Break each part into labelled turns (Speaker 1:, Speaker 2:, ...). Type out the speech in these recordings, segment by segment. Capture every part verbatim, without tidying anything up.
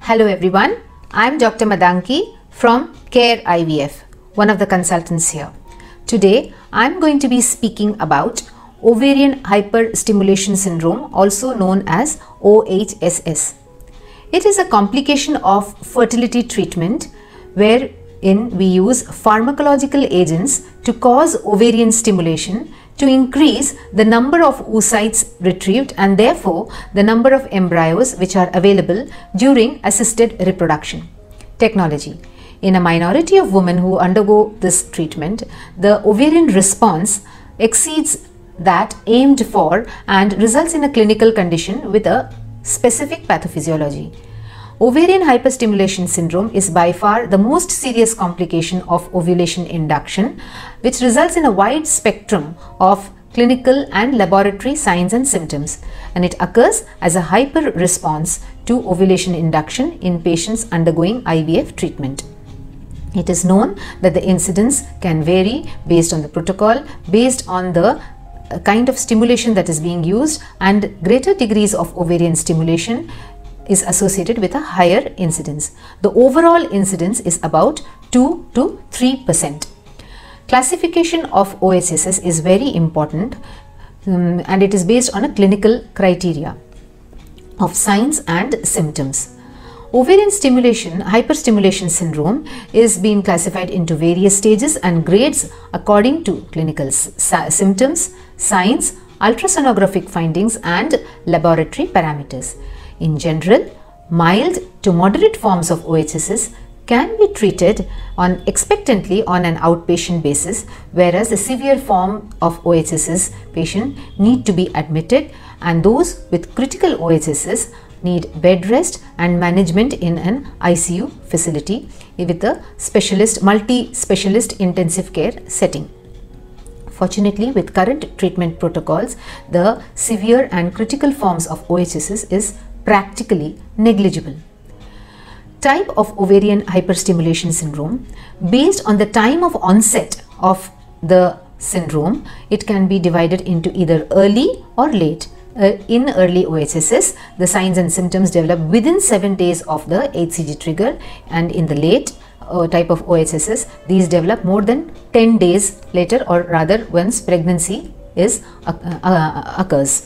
Speaker 1: Hello everyone, I am Doctor Madanki from CARE I V F, one of the consultants here. Today I am going to be speaking about ovarian hyperstimulation syndrome, also known as O H S S. It is a complication of fertility treatment wherein we use pharmacological agents to cause ovarian stimulation to increase the number of oocytes retrieved and therefore the number of embryos which are available during assisted reproduction technology. In a minority of women who undergo this treatment, the ovarian response exceeds that aimed for and results in a clinical condition with a specific pathophysiology. Ovarian hyperstimulation syndrome is by far the most serious complication of ovulation induction, which results in a wide spectrum of clinical and laboratory signs and symptoms, and it occurs as a hyper response to ovulation induction in patients undergoing I V F treatment. It is known that the incidence can vary based on the protocol, based on the kind of stimulation that is being used, and greater degrees of ovarian stimulation is associated with a higher incidence. The overall incidence is about two to three percent. Classification of O H S S is very important um, and it is based on a clinical criteria of signs and symptoms. Ovarian stimulation, hyperstimulation syndrome is being classified into various stages and grades according to clinical symptoms, signs, ultrasonographic findings and laboratory parameters. In general, mild to moderate forms of O H S S can be treated on expectantly on an outpatient basis, whereas the severe form of O H S S patient need to be admitted, and those with critical O H S S need bed rest and management in an I C U facility with a specialist, multi-specialist intensive care setting. Fortunately, with current treatment protocols, the severe and critical forms of O H S S is practically negligible. Type of ovarian hyperstimulation syndrome: based on the time of onset of the syndrome, it can be divided into either early or late. Uh, in early O H S S, the signs and symptoms develop within seven days of the H C G trigger, and in the late uh, type of O H S S, these develop more than ten days later, or rather once pregnancy is uh, uh, occurs.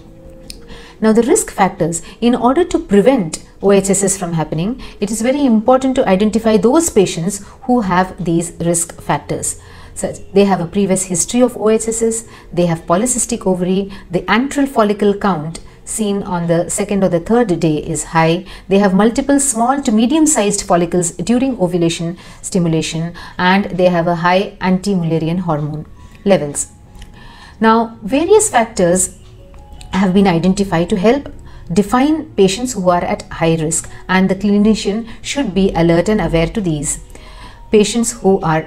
Speaker 1: Now, the risk factors: in order to prevent O H S S from happening, it is very important to identify those patients who have these risk factors. So they have a previous history of O H S S, they have polycystic ovary, the antral follicle count seen on the second or the third day is high, they have multiple small to medium sized follicles during ovulation stimulation, and they have a high anti-Mullerian hormone levels. Now, various factors have been identified to help define patients who are at high risk, and the clinician should be alert and aware to these. Patients who are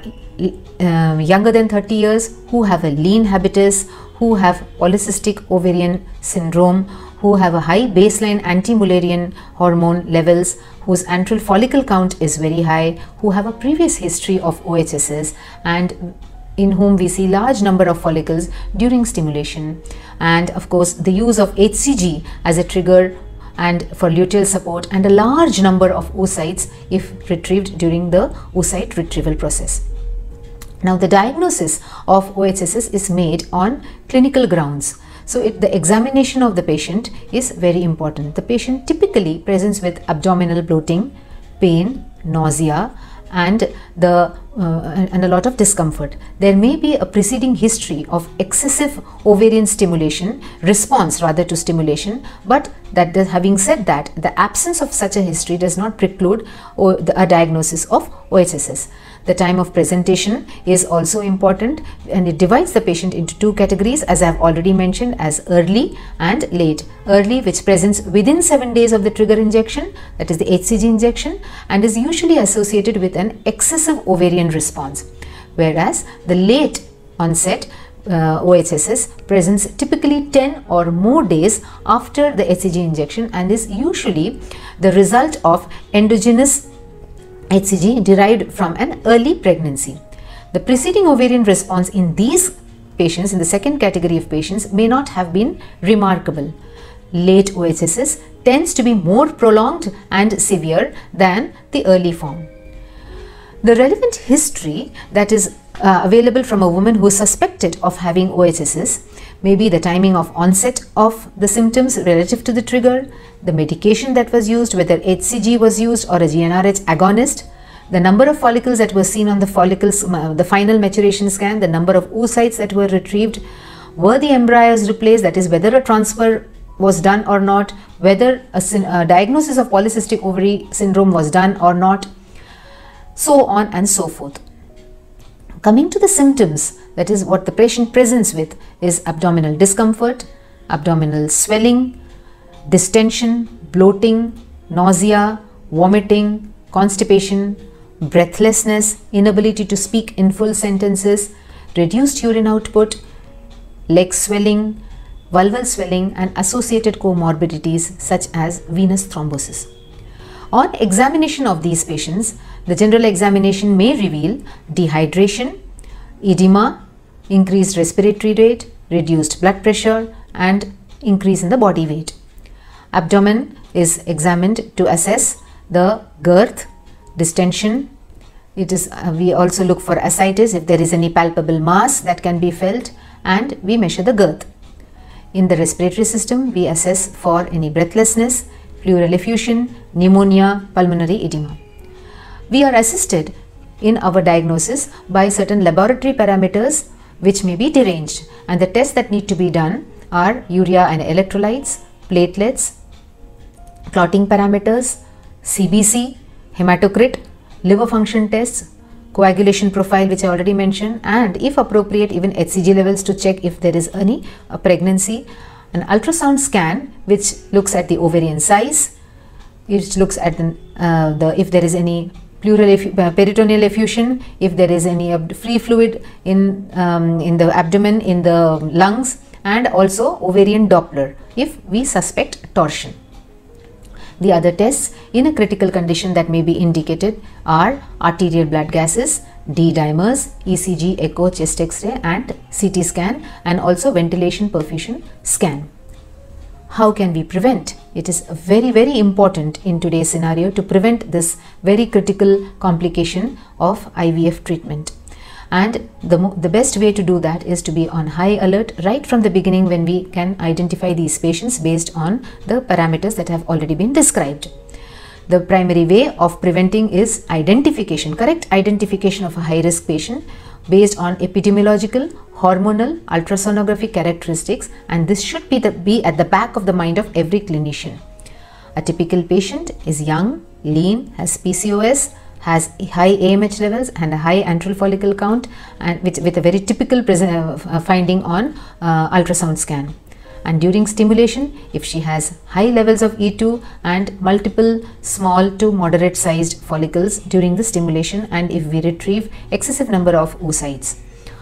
Speaker 1: uh, younger than thirty years, who have a lean habitus, who have polycystic ovarian syndrome, who have a high baseline anti-Mullerian hormone levels, whose antral follicle count is very high, who have a previous history of O H S S, and in whom we see large number of follicles during stimulation, and of course the use of H C G as a trigger and for luteal support, and a large number of oocytes if retrieved during the oocyte retrieval process. Now, the diagnosis of O H S S is made on clinical grounds. So, it, the examination of the patient is very important. The patient typically presents with abdominal bloating, pain, nausea, and the uh, and a lot of discomfort. There may be a preceding history of excessive ovarian stimulation response rather to stimulation, but that having said that, the absence of such a history does not preclude or the, a diagnosis of O H S S. The time of presentation is also important, and it divides the patient into two categories, as I have already mentioned, as early and late. Early, which presents within seven days of the trigger injection, that is the H C G injection, and is usually associated with an excessive ovarian response, whereas the late onset uh, O H S S presents typically ten or more days after the H C G injection and is usually the result of endogenous H C G derived from an early pregnancy. The preceding ovarian response in these patients, in the second category of patients, may not have been remarkable. Late O H S S tends to be more prolonged and severe than the early form. The relevant history that is uh, available from a woman who is suspected of having O H S S may be the timing of onset of the symptoms relative to the trigger, the medication that was used, whether H C G was used or a G n R H agonist, the number of follicles that were seen on the follicles, uh, the final maturation scan, the number of oocytes that were retrieved, were the embryos replaced, that is whether a transfer was done or not, whether a, a diagnosis of polycystic ovary syndrome was done or not, so on and so forth. Coming to the symptoms, that is what the patient presents with, is abdominal discomfort, abdominal swelling, distension, bloating, nausea, vomiting, constipation, breathlessness, inability to speak in full sentences, reduced urine output, leg swelling, vulval swelling, and associated comorbidities such as venous thrombosis. On examination of these patients, the general examination may reveal dehydration, edema, increased respiratory rate, reduced blood pressure, and increase in the body weight. Abdomen is examined to assess the girth, distension. It is uh, we also look for ascites if there is any palpable mass that can be felt, and we measure the girth. In the respiratory system, we assess for any breathlessness, pleural effusion, pneumonia, pulmonary edema. We are assisted in our diagnosis by certain laboratory parameters which may be deranged, and the tests that need to be done are urea and electrolytes, platelets, clotting parameters, C B C, hematocrit, liver function tests, coagulation profile which I already mentioned, and if appropriate even H C G levels to check if there is any uh, pregnancy, an ultrasound scan which looks at the ovarian size, which looks at the, uh, the if there is any pleural uh, peritoneal effusion, if there is any free fluid in, um, in the abdomen, in the lungs, and also ovarian Doppler if we suspect torsion. The other tests in a critical condition that may be indicated are arterial blood gases, D-dimers, E C G, echo, chest X-ray, and C T scan, and also ventilation perfusion scan. How can we prevent? It is very, very important in today's scenario to prevent this very critical complication of I V F treatment. And the, the best way to do that is to be on high alert right from the beginning when we can identify these patients based on the parameters that have already been described. The primary way of preventing is identification, correct identification of a high-risk patient based on epidemiological, hormonal, ultrasonography characteristics, and this should be, the, be at the back of the mind of every clinician. A typical patient is young, lean, has P C O S, has high A M H levels and a high antral follicle count, and with, with a very typical present, uh, finding on uh, ultrasound scan. And during stimulation, if she has high levels of E two and multiple small to moderate sized follicles during the stimulation, and if we retrieve excessive number of oocytes.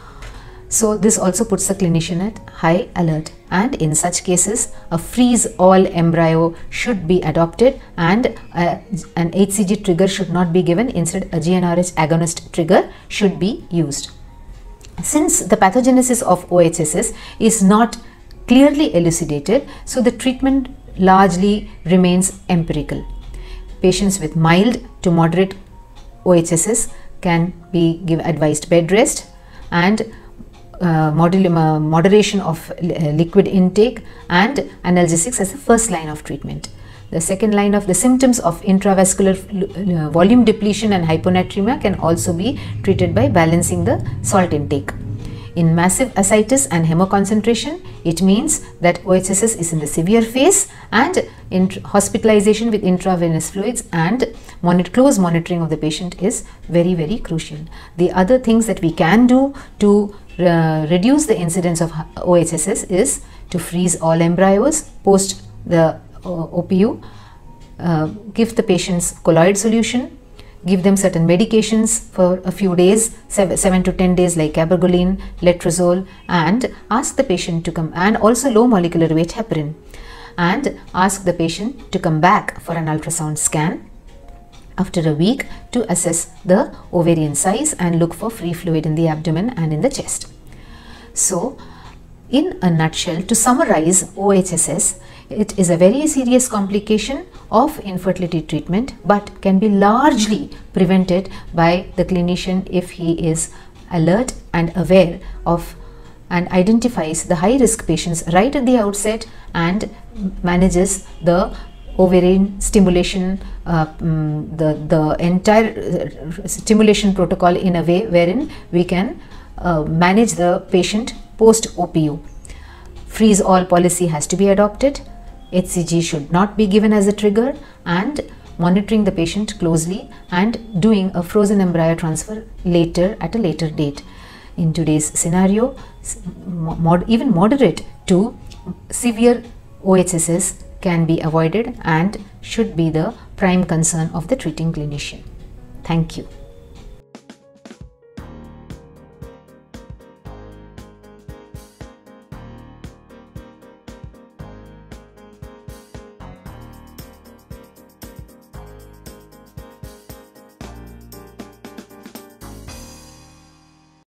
Speaker 1: So this also puts the clinician at high alert, and in such cases a freeze all embryo should be adopted, and uh, an H C G trigger should not be given. Instead, a G n R H agonist trigger should be used. Since the pathogenesis of O H S S is not clearly elucidated, so the treatment largely remains empirical. Patients with mild to moderate O H S S can be give advised bed rest and uh, uh, moderation of uh, liquid intake and analgesics as the first line of treatment. The second line of the symptoms of intravascular uh, volume depletion and hyponatremia can also be treated by balancing the salt intake. In massive ascites and hemoconcentration, it means that O H S S is in the severe phase, and in hospitalization with intravenous fluids and monitor, close monitoring of the patient is very, very crucial. The other things that we can do to uh, reduce the incidence of O H S S is to freeze all embryos post the uh, O P U, uh, give the patients colloid solution, give them certain medications for a few days, seven, seven to ten days like cabergoline, letrozole, and ask the patient to come, and also low molecular weight heparin, and ask the patient to come back for an ultrasound scan after a week to assess the ovarian size and look for free fluid in the abdomen and in the chest. So, in a nutshell, to summarize O H S S, It is a very serious complication of infertility treatment, but can be largely prevented by the clinician if he is alert and aware of and identifies the high risk patients right at the outset and manages the ovarian stimulation, uh, um, the, the entire uh, stimulation protocol in a way wherein we can uh, manage the patient post O P U. Freeze all policy has to be adopted. H C G should not be given as a trigger, and monitoring the patient closely and doing a frozen embryo transfer later at a later date. In today's scenario, mod even moderate to severe O H S S can be avoided and should be the prime concern of the treating clinician. Thank you.